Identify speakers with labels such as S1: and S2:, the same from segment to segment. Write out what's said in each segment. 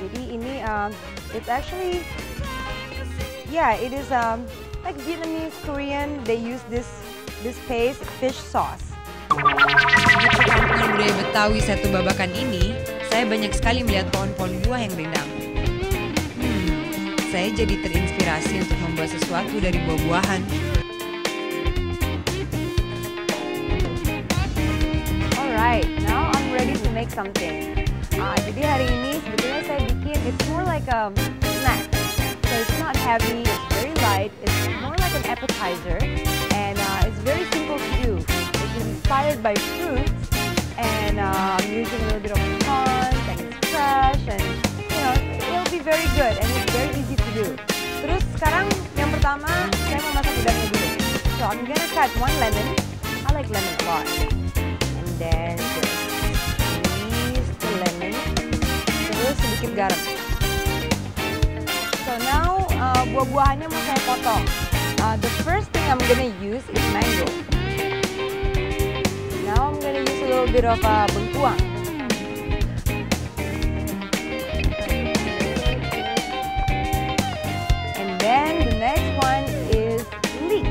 S1: Jadi ini it's actually it is like Vietnamese, Korean. They use this paste fish sauce.
S2: Di perkampungan budaya Betawi Satu Babakan ini, saya banyak sekali melihat pohon-pohon buah yang rindang. Saya jadi terinspirasi untuk membuat sesuatu dari buah-buahan.
S1: Alright, now I'm ready to make something. Jadi hari ini sebetulnya saya bikin, it's more like a snack. So it's not heavy, it's very light, it's more like an appetizer, and it's very simple to do. It's inspired by fruits, and I'm using a little bit of corn, and it's fresh, and you know, it'll be very good, and it's very easy to do. Terus sekarang yang pertama, saya mau masak udangnya dulu. So I'm gonna cut one lemon. I like lemon a lot. And then just squeeze the lemon. Terus sedikit garam. So now buah-buahannya mau saya potong. The first thing I'm gonna use is mango. Now I'm gonna use a little bit of bengkuang. And then the next one is leek.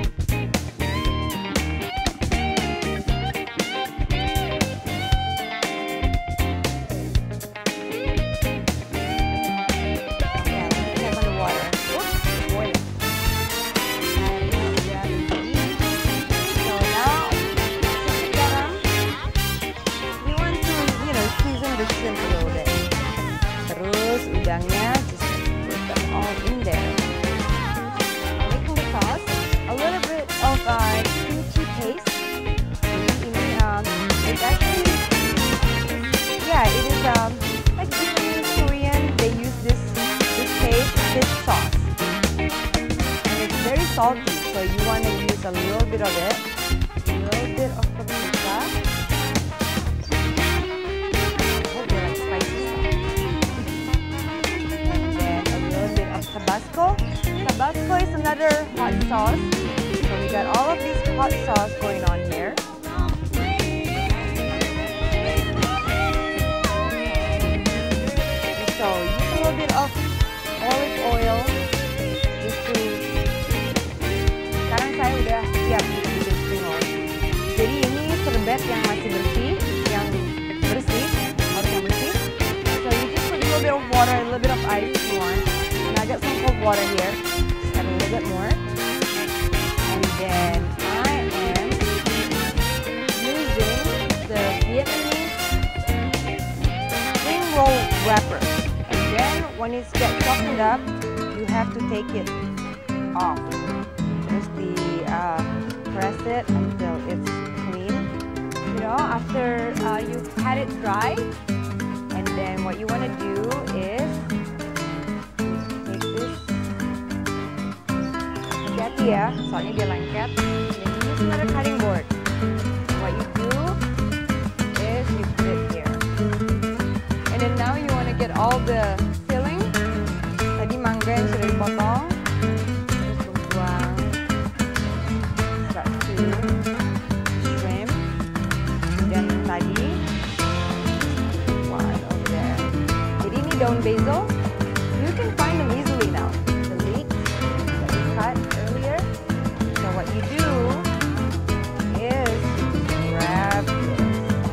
S1: Terus udangnya just put them all in there. Making the sauce, a little bit of kimchi paste. Ini it's actually it is like Vietnamese, Korean. They use this paste fish sauce, and it's very salty. So you want to use a little bit of it, a little bit of paprika. Tabasco is another hot sauce. So we got all of this hot sauce going on here. So use a little bit of olive oil just to. Sekarang saya udah siap bikin spring roll. Jadi ini serbet yang masih bersih, harus yang bersih. So you just put a little bit of water, a little bit of ice if you want. I got some cold water here, just add a little bit more. And then I am using the Vietnamese spring roll wrapper. And then when it gets softened up, you have to take it off. Just press it until it's clean. You know, after you've had it dry, and then what you want to do is ya, soalnya dia lengket. Then you use another cutting board. What you do is you put it here. And then now you want to get all the filling. Tadi mangga yang sudah dipotong. Terus bengkuang. Satu shrimp. Dan tadi one over there. Jadi ini daun basil. You can find them easily now. The leeks that we cut earlier. So what you do is grab this.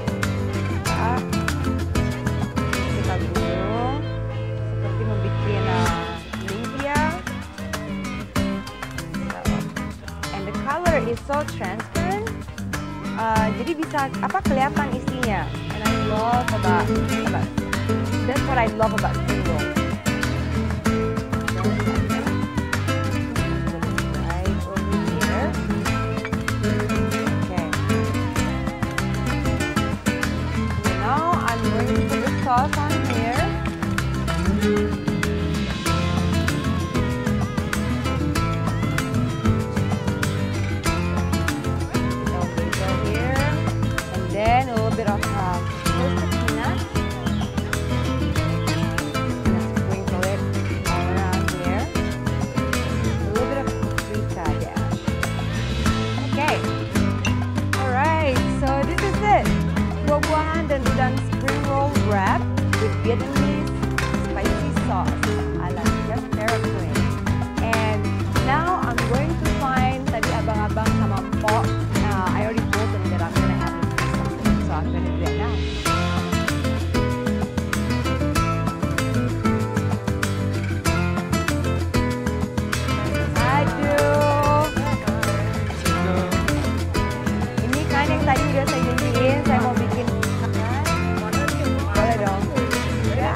S1: Kita gulung seperti membuat lumpia. And the color is so transparent. Jadi bisa kelihatan isinya. And I love about that's what I love about spring roll. Sauce on here. Basil here, and then a little bit of roasted peanuts. Aduh. Ini kan yang tadi udah saya janjiin, saya mau bikin. Boleh dong. Ya.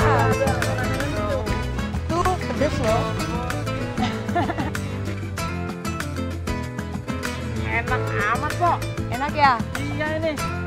S1: Tuh pedes loh.
S3: Enak amat kok.
S1: Enak ya?
S3: Iya ini.